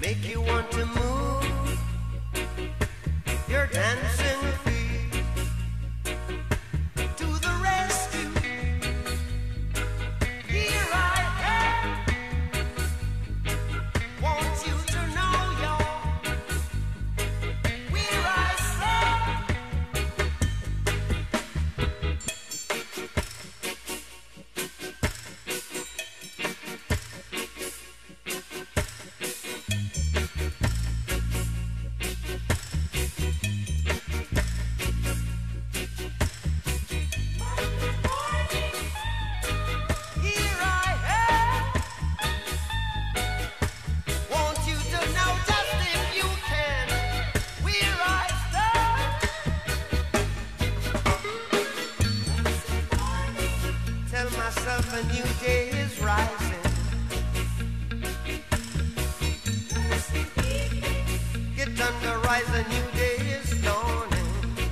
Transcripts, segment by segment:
make you want to move your dancing feet to the rescue. Here I am, want you to know you're where I stand. Here I am, want you to know just if you can where I stand. Tell myself a new day is rising. Get under rise, a new day is dawning.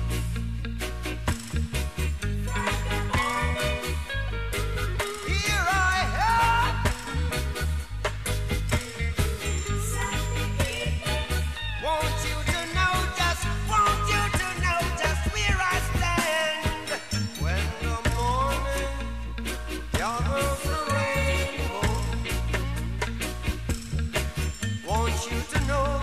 Here I am, want you to know just where I stand. When the morning gathers the rainbow, want you to know